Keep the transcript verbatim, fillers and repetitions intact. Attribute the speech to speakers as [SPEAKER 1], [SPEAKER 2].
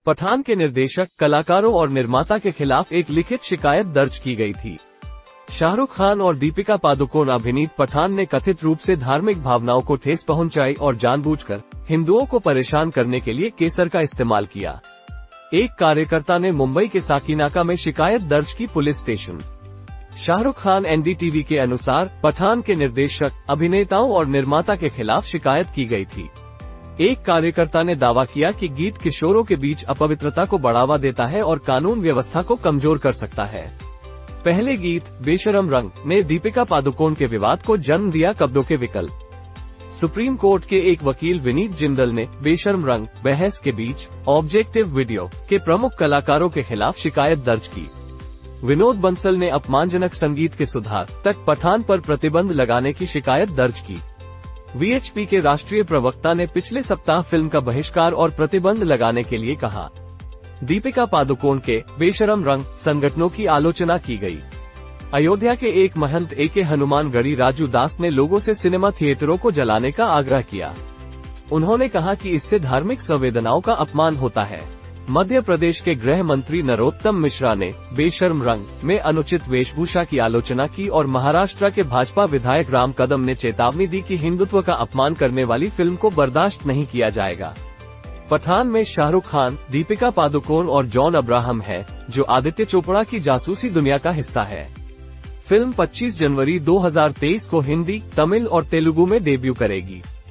[SPEAKER 1] पठान के निर्देशक, कलाकारों और निर्माता के खिलाफ एक लिखित शिकायत दर्ज की गई थी। शाहरुख खान और दीपिका पादुकोण अभिनीत पठान ने कथित रूप से धार्मिक भावनाओं को ठेस पहुंचाई और जानबूझकर हिंदुओं को परेशान करने के लिए केसर का इस्तेमाल किया। एक कार्यकर्ता ने मुंबई के साकीनाका में शिकायत दर्ज की police station. Shahrukh Khan NDTV के अनुसार पठान के निर्देशक, अभिनेताओं और निर्माता के खिलाफ शिकायत की गई थी। एक कार्यकर्ता ने दावा किया कि गीत किशोरों के बीच अपवित्रता को बढ़ावा देता है और कानून व्यवस्था को कमजोर कर सकता है। पहले गीत बेशरम रंग ने दीपिका पादुकोण के विवाद को जन्म दिया। कब्जों के विकल्प। सुप्रीम कोर्ट के एक वकील विनीत जिंदल ने बेशरम रंग बहस के बीच ऑब्जेक्टिव वीडियो के प्रमुख कलाकारों के खिलाफ शिकायत दर्ज की। विनोद बंसल ने अपमानजनक संगीत के सुधार तक पठान पर प्रतिबंध लगाने की शिकायत दर्ज की। वीएचपी के राष्ट्रीय प्रवक्ता ने पिछले सप्ताह फिल्म का बहिष्कार और प्रतिबंध लगाने के लिए कहा। दीपिका पादुकोण के बेशरम रंग संगठनों की आलोचना की गई। अयोध्या के एक महंत ए के हनुमानगढ़ी राजू दास ने लोगों से सिनेमा थिएटरों को जलाने का आग्रह किया। उन्होंने कहा कि इससे धार्मिक संवेदनाओं का अपमान होता है। मध्य प्रदेश के गृह मंत्री नरोत्तम मिश्रा ने बेशर्म रंग में अनुचित वेशभूषा की आलोचना की और महाराष्ट्र के भाजपा विधायक राम कदम ने चेतावनी दी कि हिंदुत्व का अपमान करने वाली फिल्म को बर्दाश्त नहीं किया जाएगा। पठान में शाहरुख खान, दीपिका पादुकोण और जॉन अब्राहम है, जो आदित्य चोपड़ा की जासूसी दुनिया का हिस्सा है। फिल्म पच्चीस जनवरी दो हज़ार तेईस को हिंदी, तमिल और तेलुगु में डेब्यू करेगी।